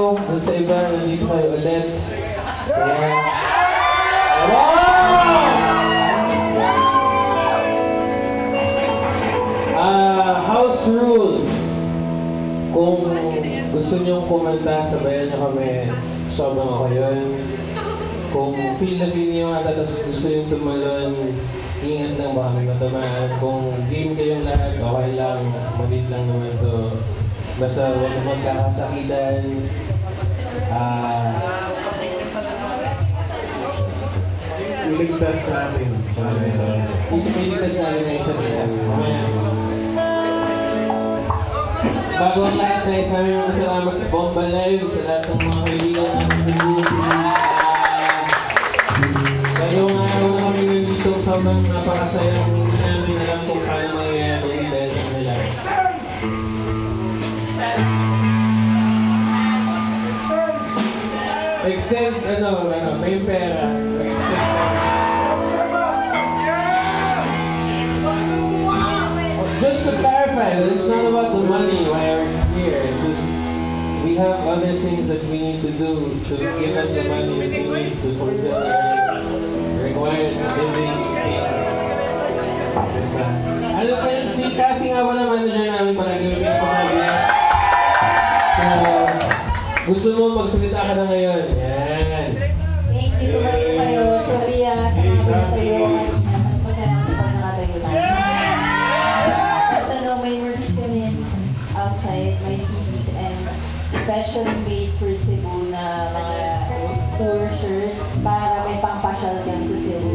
hello dun sa iba, nandito kayo ulit. Saya. House rules. Kung gusto niyong kumanta, sabayan niyo kami. Sobrang ako yun. Kung feel na feel niyo ata, tapos gusto niyong tumalon, ingat lang baka may matamaan. Kung game kayong lahat, okay lang. Malit lang naman to. Basta huwag magkakasakitan. Iligtas sa atin. Iligtas sa atin na isa't isa. Bago ang lahat na isabi mga salamat sa Bomba Live, sa lahat ng mga kaibigan natin sa group. Ngayong araw na kami nandito, sobrang napakasayang hindi namin alam kung paano mangyayari dahil sa kanila. Extend, may pera. Extend just to clarify that it's not about the money why we're here. It's just we have other things that we need to do to give us the money that we need to fulfill our required living things. Ano pa yun? Si Kathy nga pala manager namin palagi pasabi niya. So, gusto mo magsalita ka na ngayon? Yan. Thank you kayo. Sorry sa mga pinatayo kanina. Mas masaya sa pag nakatayo tayo. May merch kami outside, may CDs and specially made for Cebu na mga tour shirts para may pang-pasyal kami sa Cebu.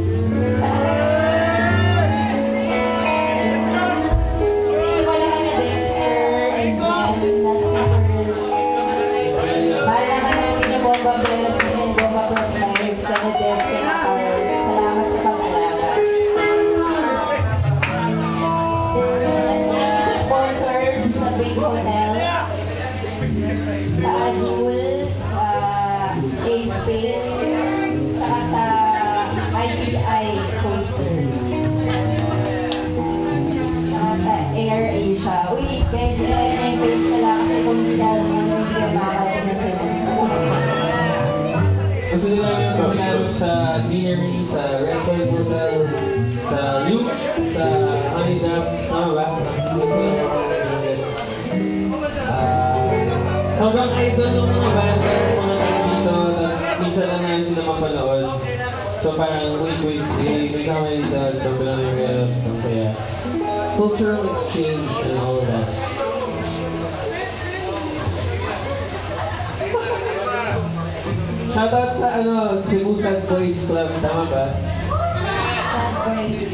Thank you pala kami Dexter and Jen na supporters. Mahal naman namin yung Bomba Press and Bomba Press Live. Kami Deb, kina Carl. Salamat sa pag-alaga. Sa Big Hotel, sa Azul, sa A-Space, tsaka sa IPI Coaster, tsaka sa Air Asia. Uy, guys, ilike na yung page nila kasi kung hindi dahil sa mga hindi kayo makakasin na sila. Gusto nila yung pasalamat sa Deanery, sa Red Toy Hotel, sa Luke, sa Honeyduck, tama ba? Sobrang idol ng mga banda, ng mga taga dito, tapos minsan lang namin sila mapanood. So parang wait, sige, minsan kami dito, sobrang rin so saya. Cultural exchange and all of that. Shoutout sa Cebu Sad Boys Club, tama ba? Sad Boys.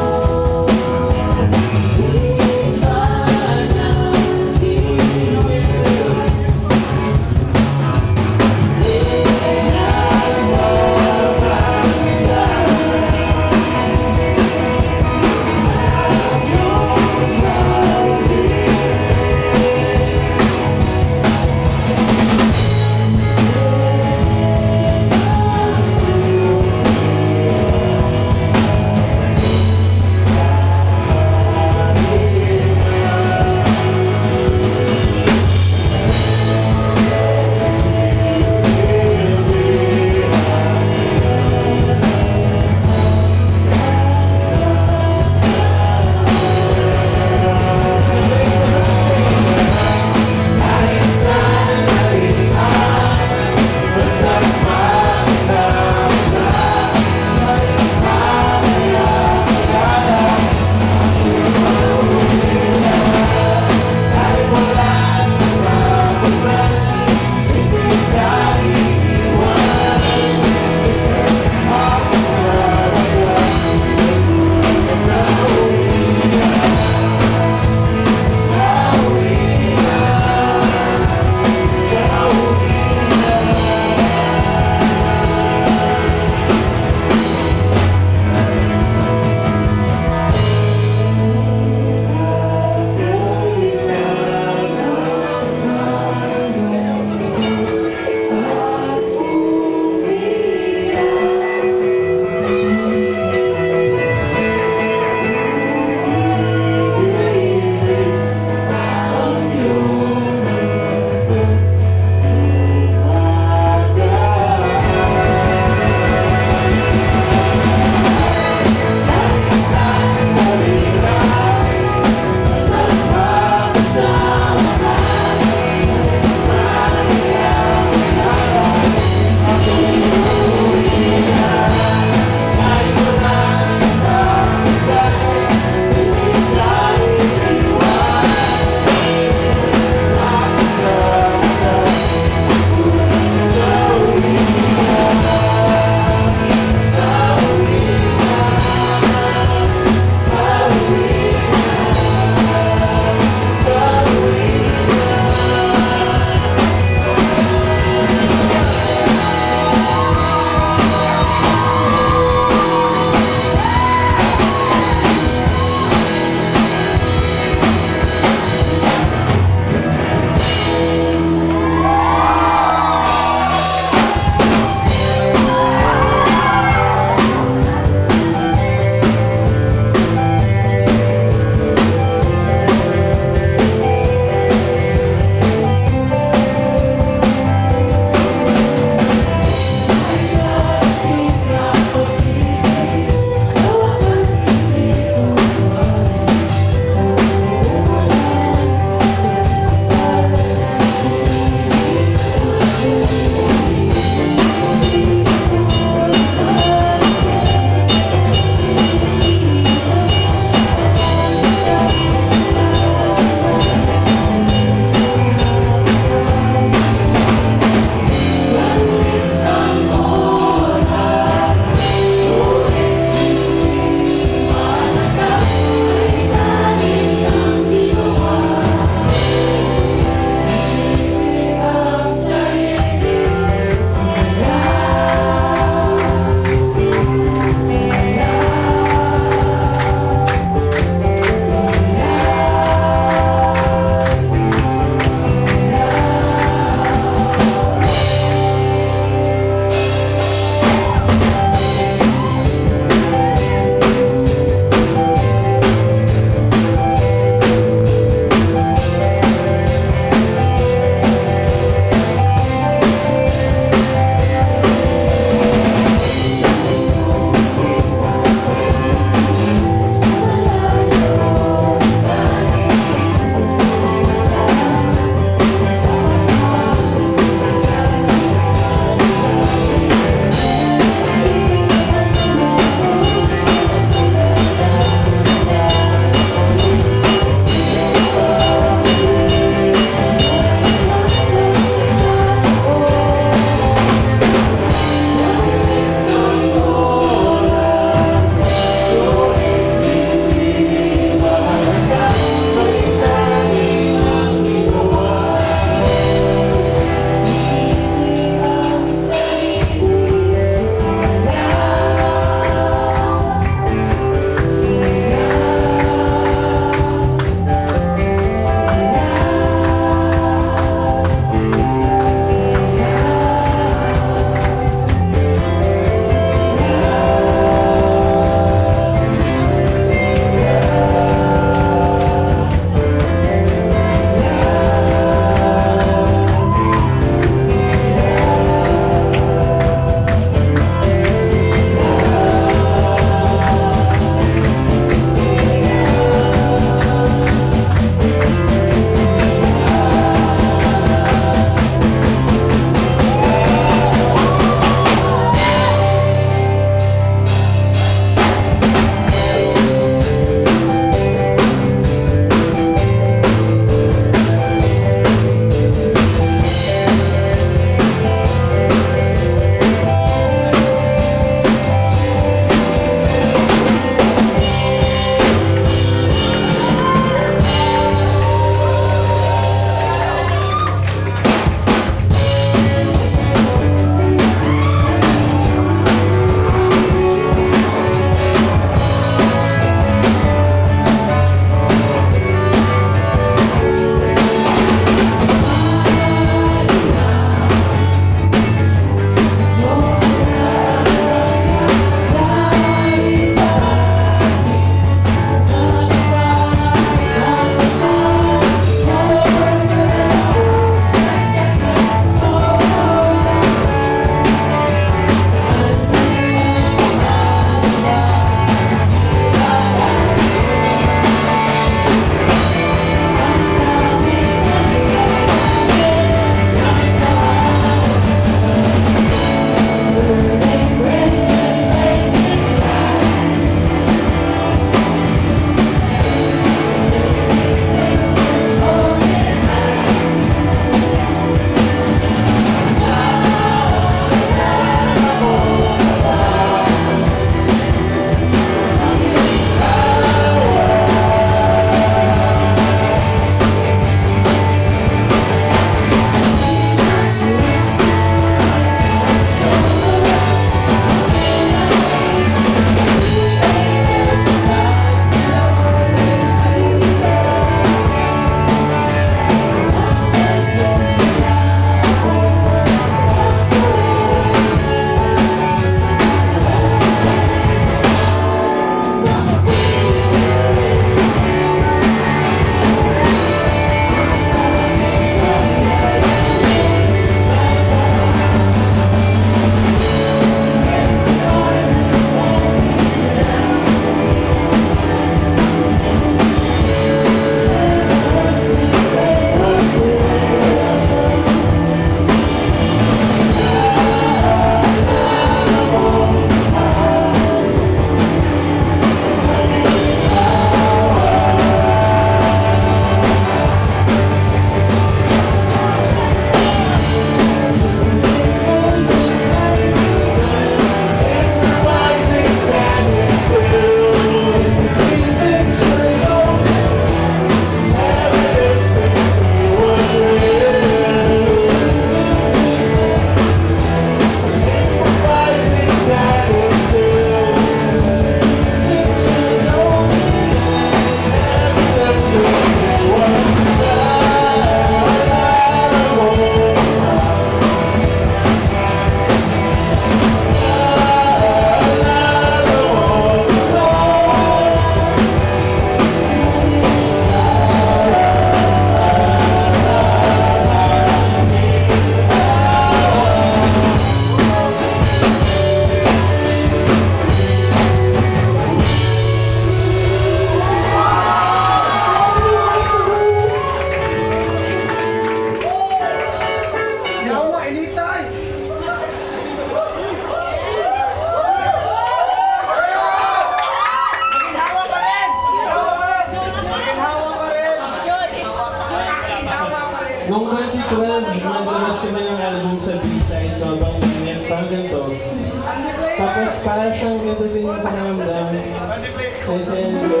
para siyang ganito din yung pakiramdam. Saya-saya niyo.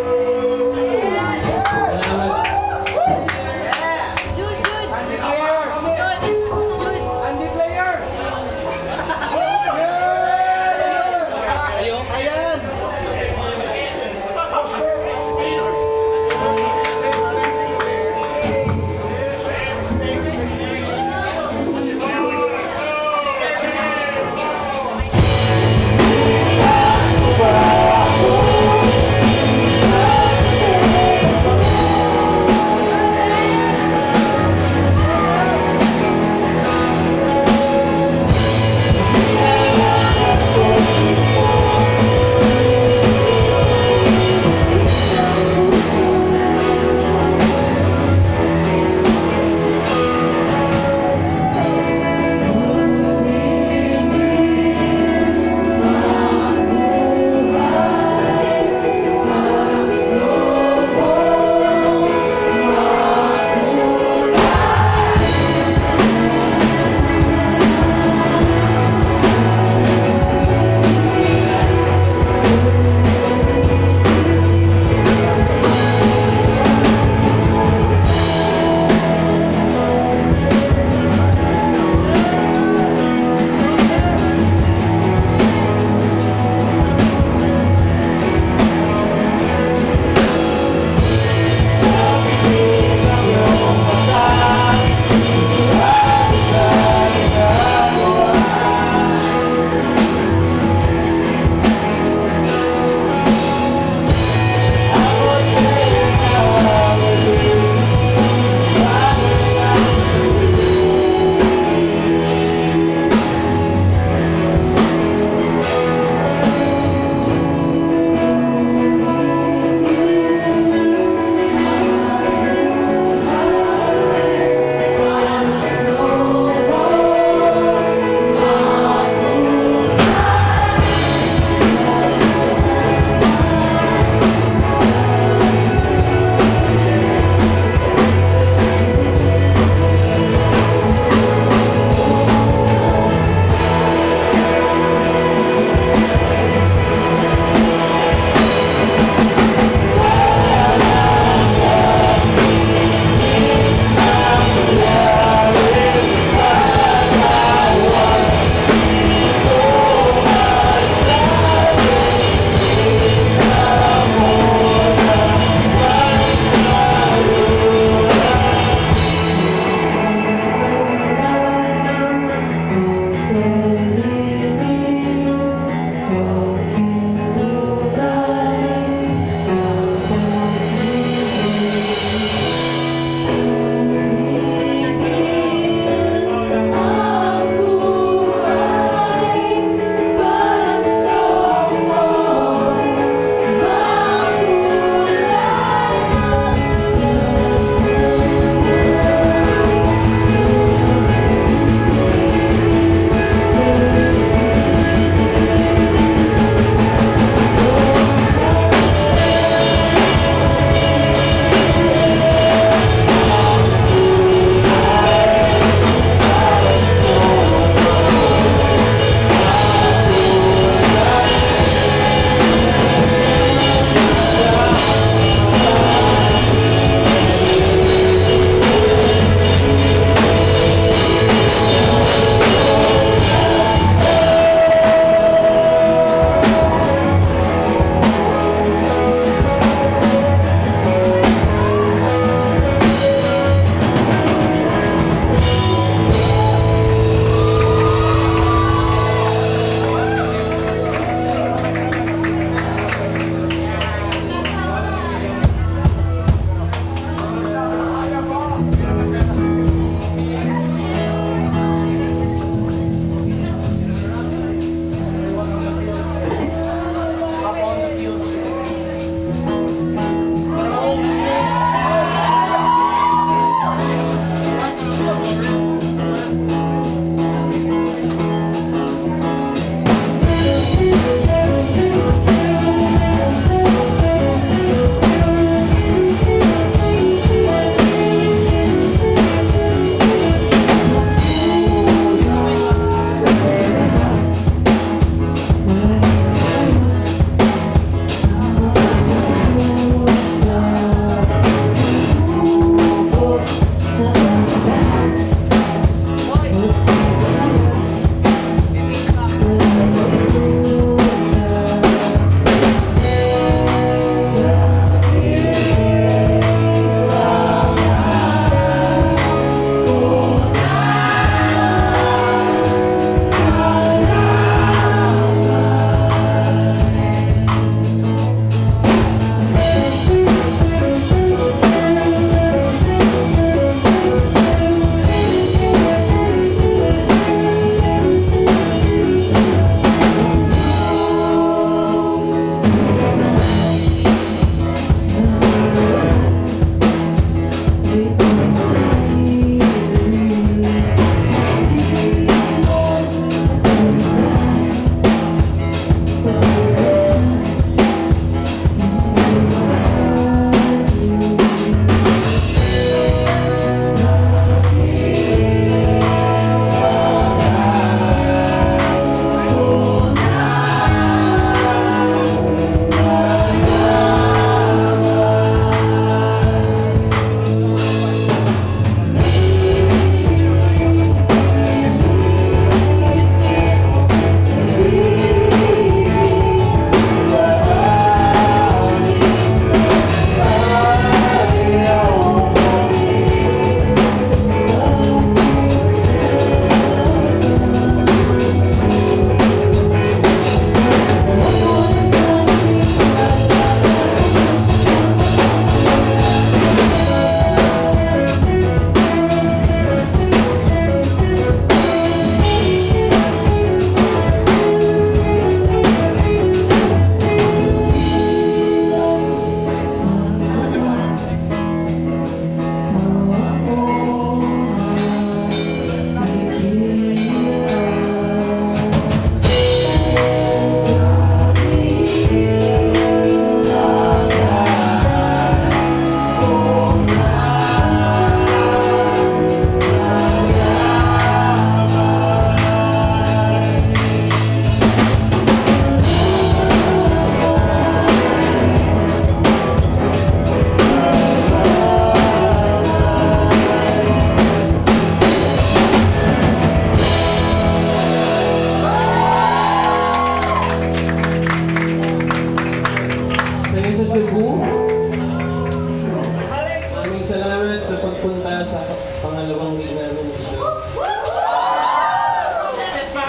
Salamat. Jude, Jude. Jude. Andy player! Ayan!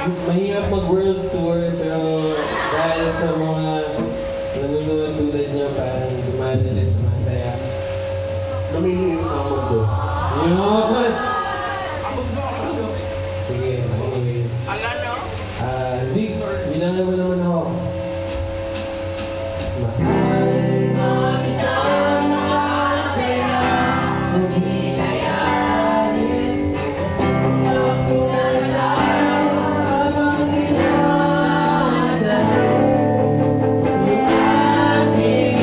mahirap mag-world tour, pero dahil sa mga nanonood tulad niyo, parang dumadali sa masaya. Namiliit ang mundo. Yun! Sige, anyway. Zeke, bilangan mo naman ako. Mahal mo kita na masaya, hindi kaya rin. Ako na lang habang hinahanap yung ating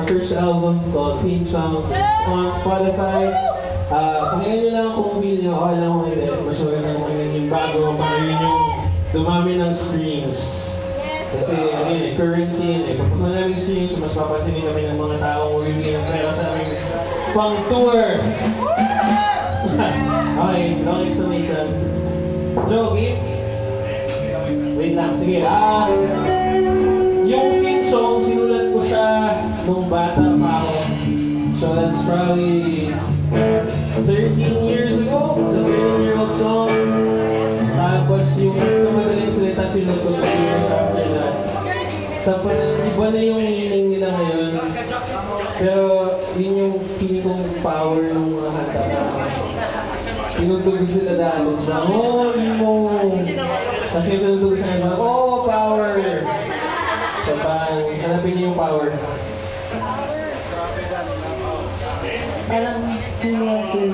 first album called Theme Song. It's on Spotify. Pakinggan nyo lang kung feel nyo. Okay lang kung hindi. Mas maganda kung pakinggan yung bago. Para yun yung dumami ng streams. Kasi ayun currency yun eh. Pag mas maraming streams, mas papansinin kami ng mga taong bumibili ng pera sa aming pang-tour. Okay, long explanation. Joe, game? Wait lang, sige. Yung theme song, sinulat ko siya nung bata pa ako. So that's probably 13 years ago. It's a 13-year-old song. Tapos yung sa madaling salita, sinulat ko 2 years after that. Tapos iba na yung meaning nila ngayon. Pero yun yung feeling kong power ng mga kanta na tinutugod sila dahil sa mo. Kasi tinutugod siya na power. So hanapin niyo yung power. Parang female sweet.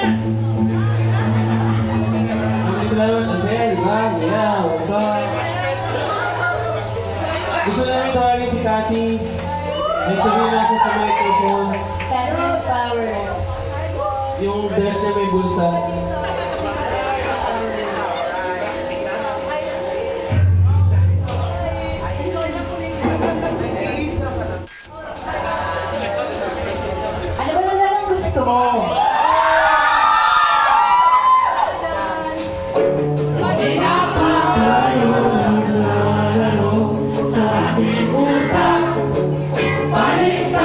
Maraming salamat. Ang saya, di ba? Yeah, what's up? Gusto namin tawagin si Cathy. May sabihin natin sa microphone. Cathy's power. Yung dress niya may bulsa. Ano ba naman ang gusto mo?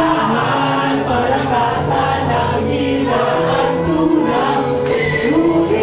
Palisahan, palakasan ng hila at tulang.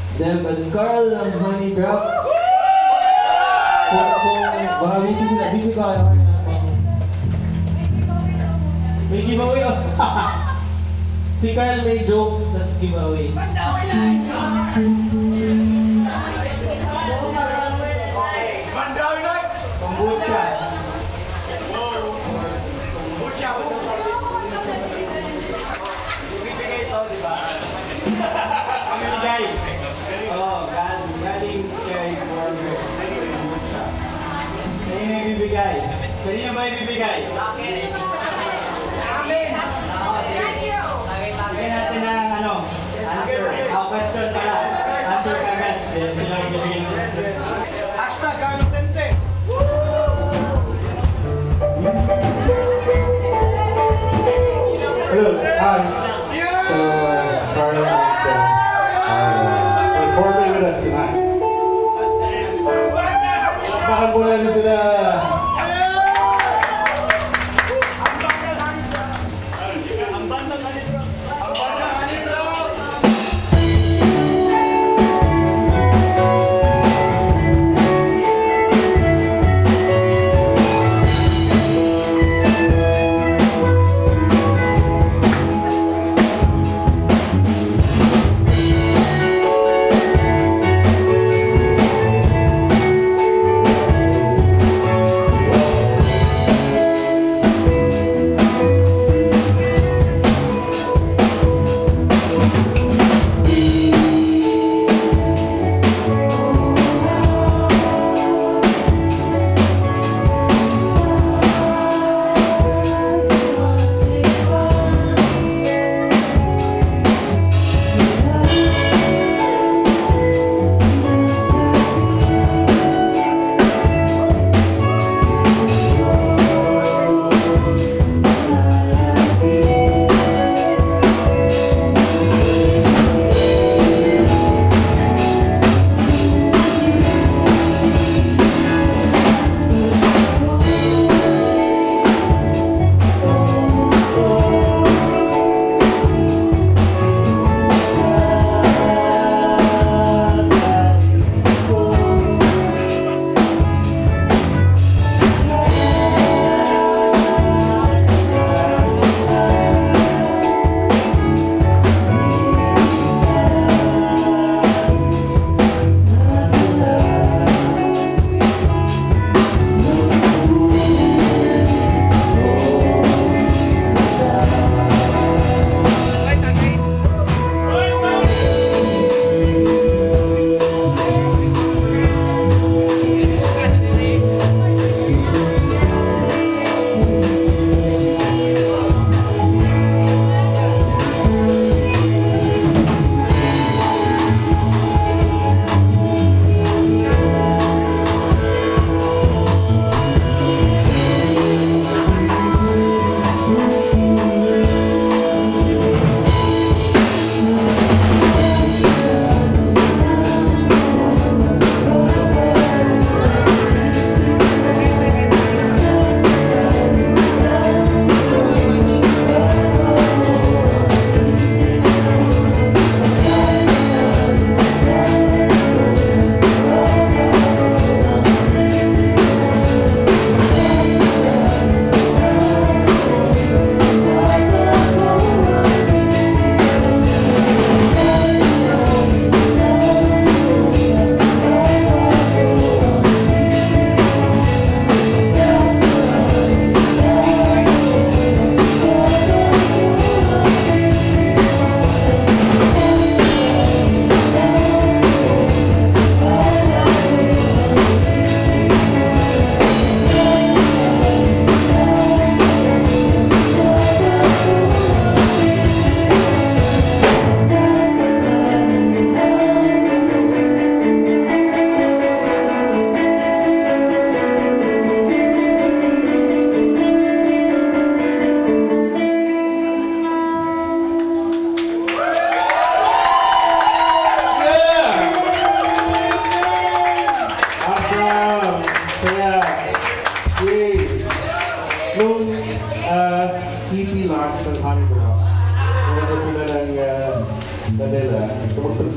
Deb and Carl ng Honey Drop. Kung baka busy sila, busy ba kayo? May giveaway oh. Si Carl may joke, tas giveaway. Kombucha. Bibigay ito, di ba? Ang bigay. Oo, galing kay Borger. Kombucha. Sa'yo may bibigay. Sa'yo ba ibibigay? Akin. Bigyan natin ng ano, answer. Question pala. Answer kagad. Hashtag Carlos Sente. Hello, hi. So, Carl performing with us tonight. Bakit mula na sila?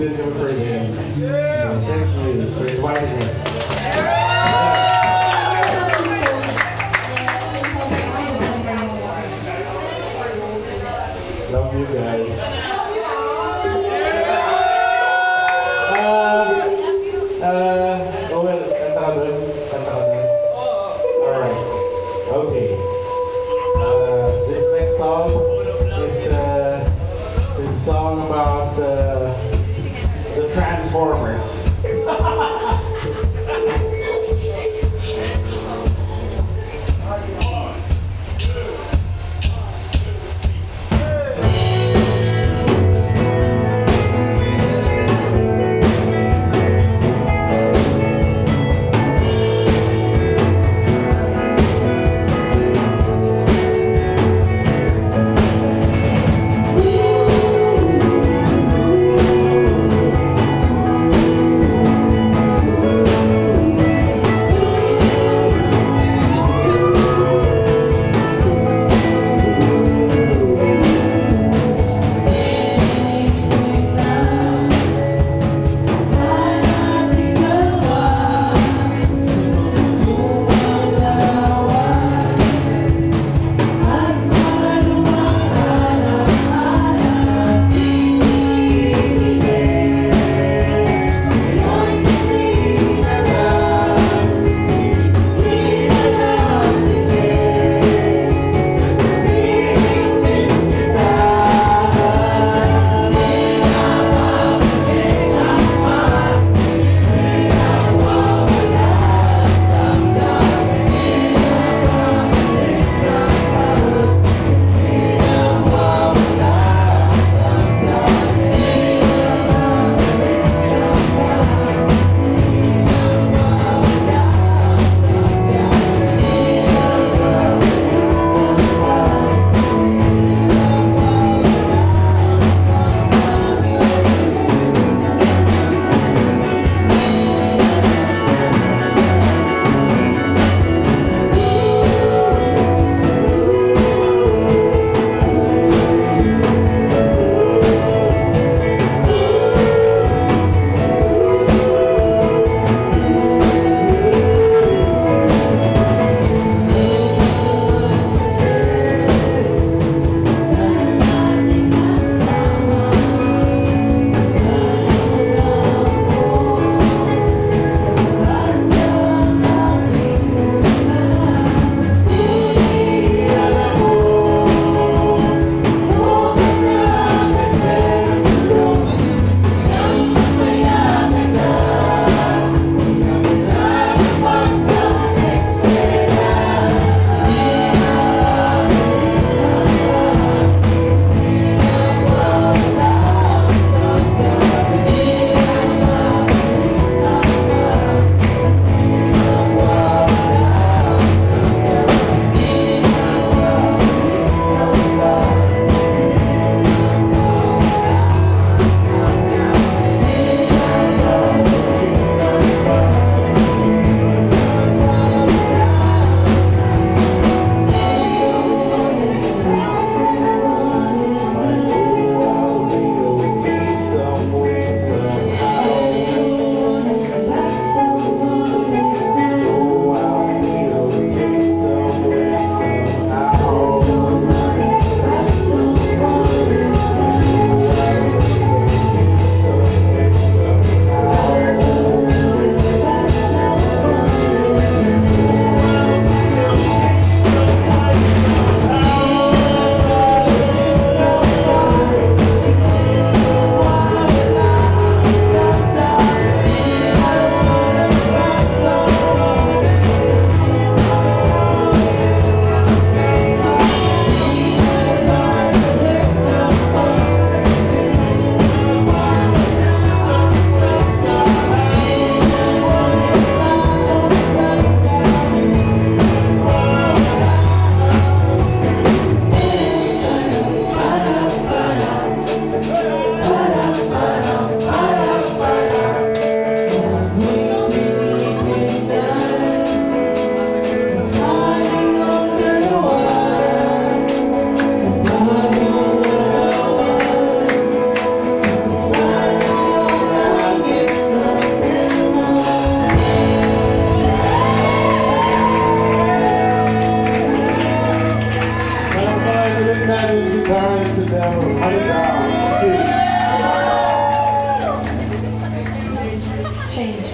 din kami for the end. So, thank you for inviting us. Love you guys. Oh well, kanta ka dun? Kanta ka dun? Alright. Okay. This next song is a song about the Transformers. change.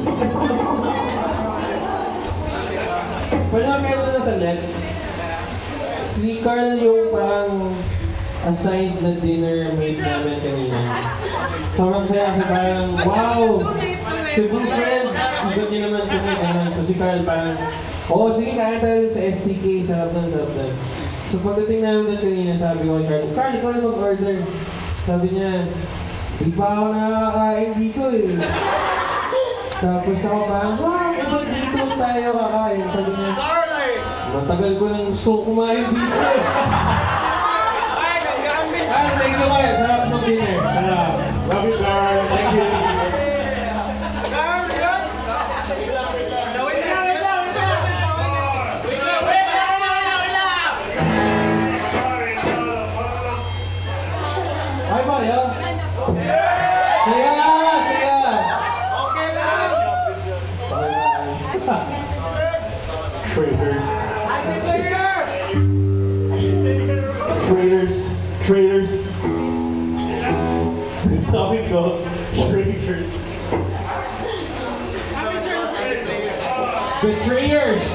Wala kayo na sa net. Si Carl yung parang assigned na dinner mate namin kanina. Sobrang saya kasi parang, wow! Cebu friends! Ikot niyo naman kami. Ganun. So si Carl parang, oo, sige, kain tayo sa STK. Sarap nun, sarap nun. So pagdating namin doon kanina, sabi ko kay Carl, Carl, ikaw na mag-order. Sabi niya, di pa ako nakakain dito eh. Tapos ako parang, ibang dito tayo kakain. Sabi niya, matagal ko nang gusto kumain dito eh. Thank you kayo. Sarap ng dinner. Love you, Carl. Thank you. Ay ba yun? Siya! Siya! Okay lang! Traitors. Traitors! Traitors. This song is called Traitors. Betrayers!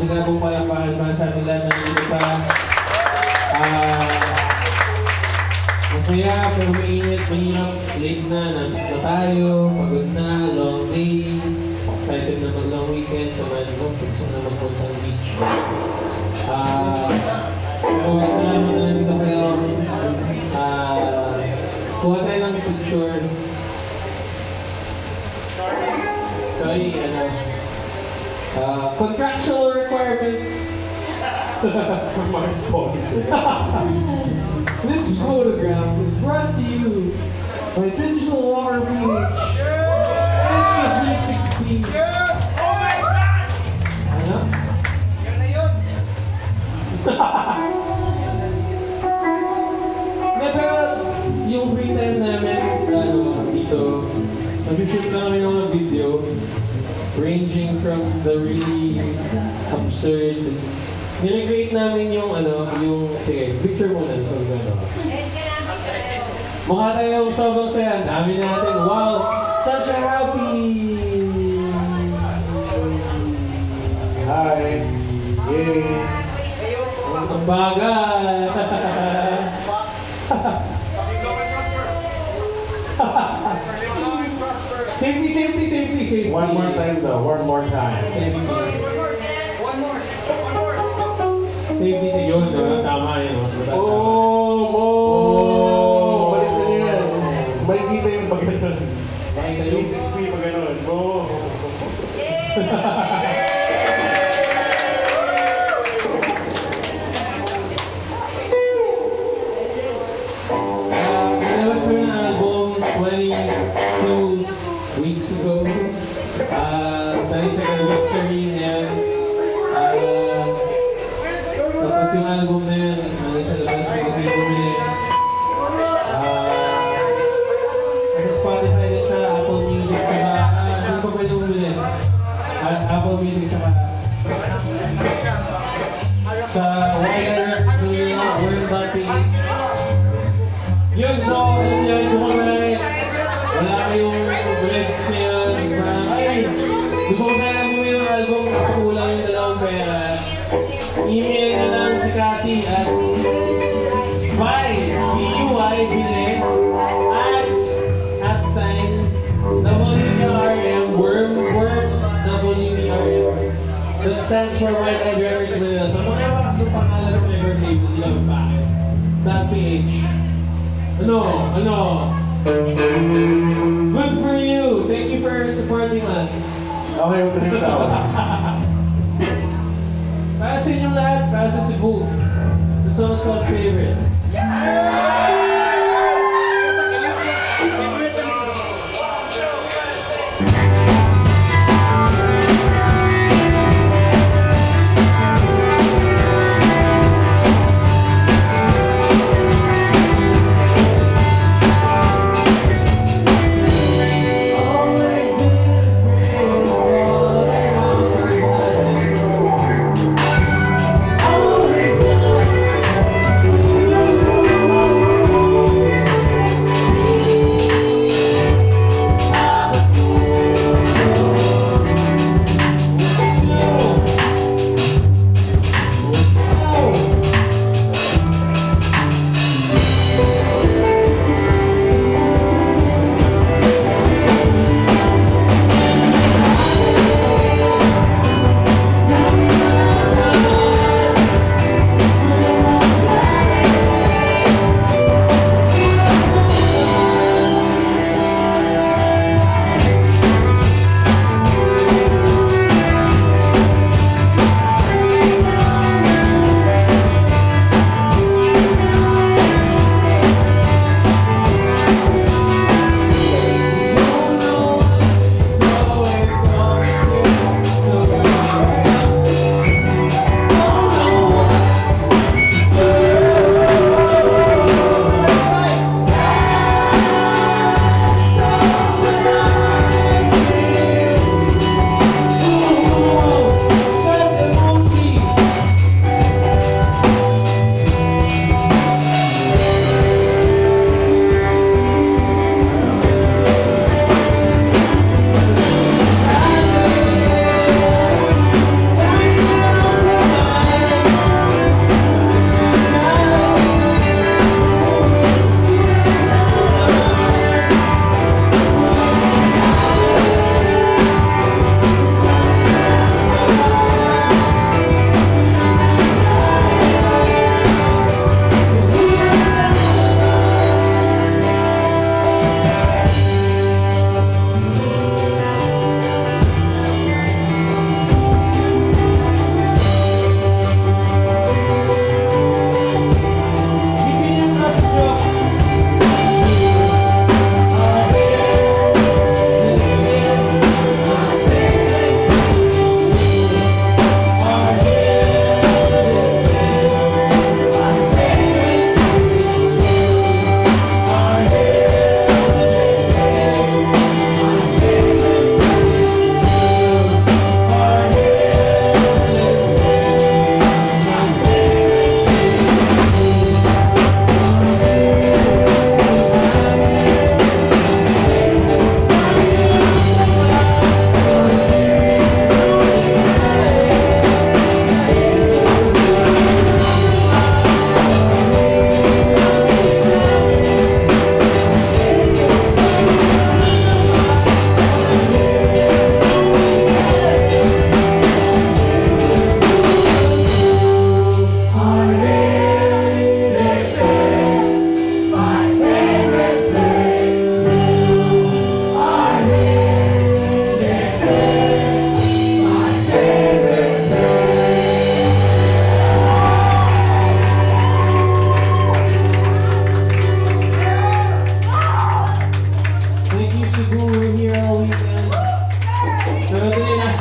Magandang palakpakan para sa ating lahat na nandito pa. Masaya pero mainit, mahirap, late na, nandito na tayo, pagod na, long day, excited na mag-long weekend, samahan mo, gusto na magpunta ng beach. Pero salamat na nandito kayo. Kuha tayo ng picture. Sorry, contractual requirements. Mark's policy. This photograph is brought to you by Digital Water Beach. Extra 360. Oh my God! Ano? Yan na yun. Pero yung free time namin, dito, nag-shoot na kami ng mga video ranging from the really absurd. Nire-create namin yung sige, picture muna sa gano'n. Mukha tayong sobrang saya. Dami natin. Wow! Such a happy! Hi. Yay. Ang bagay! Safety. One more time though, one more time. Safety. One more. Safety sa yun, no? Tama yun. Balik na yan. Makikita yung pag gano'n. Makita yung 360 pag gano'n. Nilabas ko na album 22 weeks ago. 32nd anniversary niya. Tapos yung album na yun, sa labas ko kasi bumili. Sa Spotify na siya, Apple Music, tsaka, saan pa pwede bumili? Apple Music, tsaka sa Wire, World.ph. Yun, so, alam niyo, kung wala kayong breads ngayon, gusto ko sana bumili ng album, kasi kulang yung dalawang pera. Email na lang si Cathy at buy, B-U-Y, bili, at sign, W-E-R-M, worm, W-E-R-M. That stands for White Eyed Records Manila. So, mga iwakas yung pangalan ng record label, di lang bakit. .ph. Ano? Good for you! Thank you for supporting us. Okay, yung 3,000. Para sa inyong lahat, para sa Cebu. The song's called Favorite.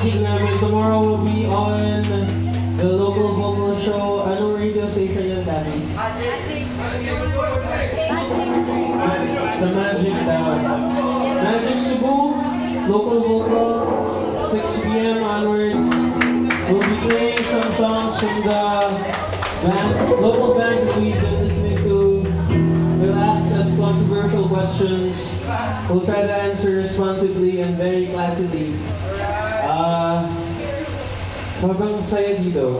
gig namin. Tomorrow will be on the local vocal show. Anong radio station yan, Daddy? Sa Magic daw. Magic Cebu, local vocal, 6 p.m. onwards. We'll be playing some songs from the bands, local bands that we've been listening to. They'll ask us controversial questions. We'll try to answer responsibly and very classically. Sobrang saya dito.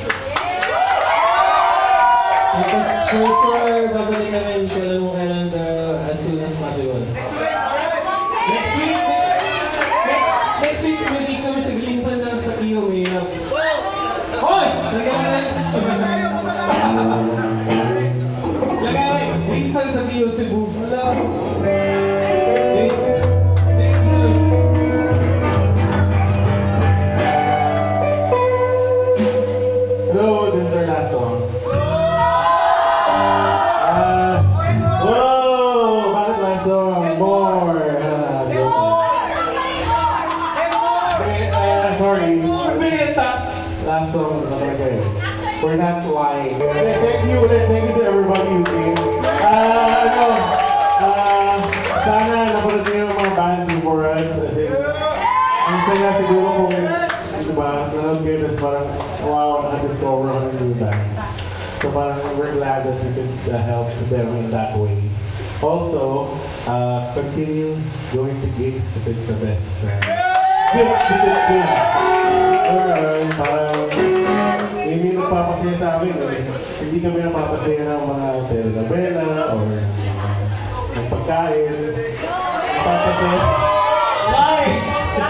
Tapos for sure, babalik kami, hindi ko alam kung kailan, as soon as possible. Next week, hindi kami sa Ginsan lang sa Iyo, may hirap. Hoy! Lagay! Ginsan sa Iyo, Cebu. Hello! Dangerous! Hello, this is our last song. Whoa! Bakit last song? More! Sorry. Last song na talaga eh. We're not lying. Thank you to everybody who came. Sana napanood niyo yung mga bands before us. Kasi, ang saya siguro kung, diba, nanood kayo, tapos parang, wow, na-discover on new bands. So parang, we're glad that we could help them in that way. Also, continue going to gigs kasi it's the best. Good. Parang, hindi nagpapasaya sa amin. Hindi kami napapasaya ng mga telenovela or ng pagkain. Napapasaya. Lies!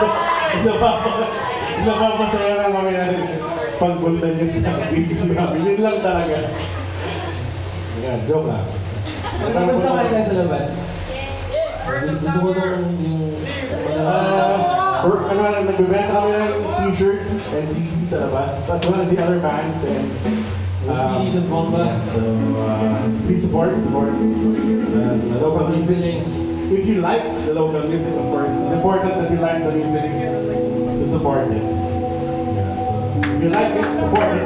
Napapasaya lang kami na pagbunta niyo sa gigs namin. Yun lang talaga. Yeah, joke lang. Magkamusta kayo sa labas? Gusto ko doon yung... nagbibenta kami ng t-shirts and CDs sa labas. That's one of the other bands. And, CDs and Bomba. Yes, so please support. Local music. If you like the local music, of course, it's important that you like the music to support it. Yeah, so if you like it, support it.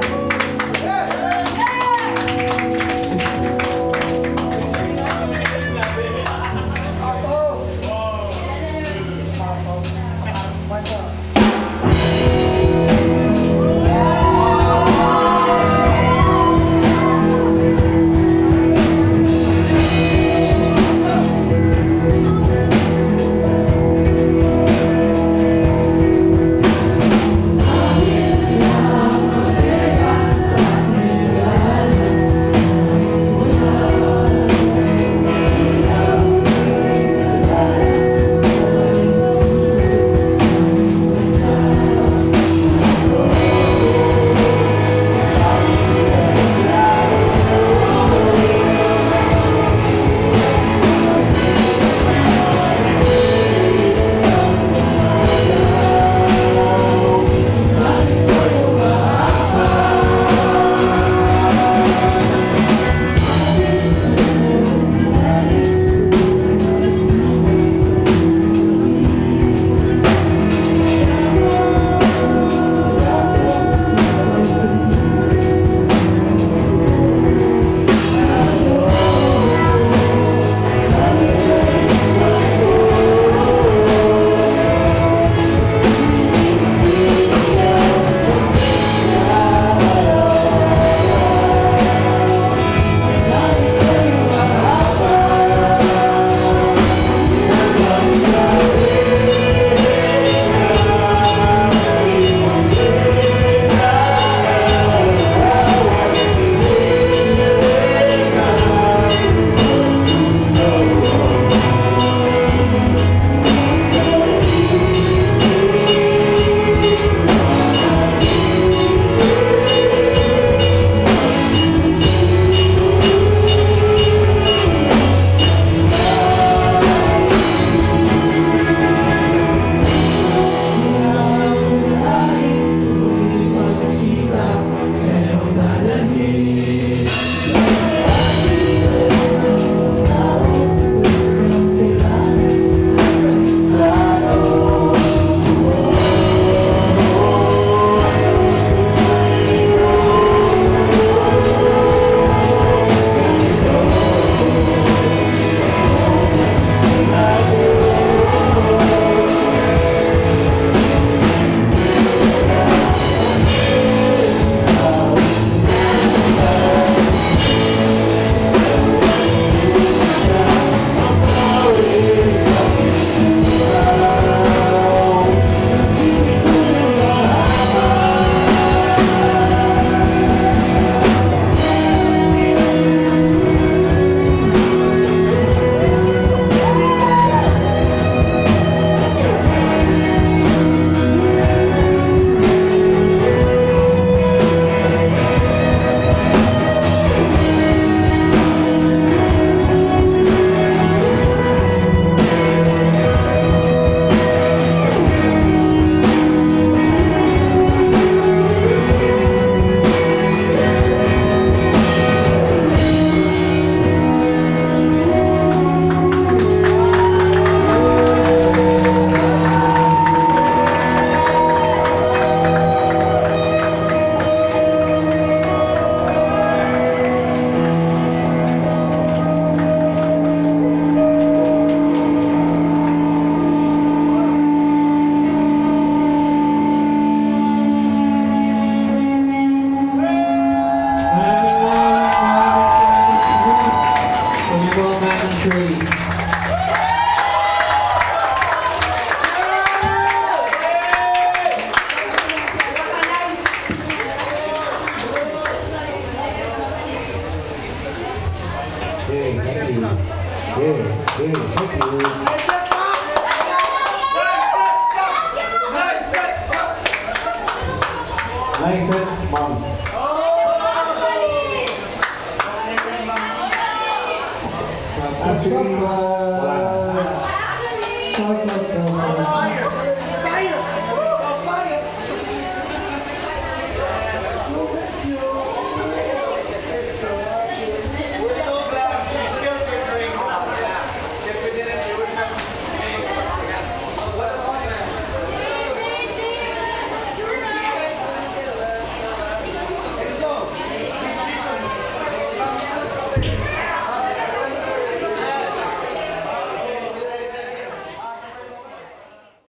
Mindset Moms. Actually,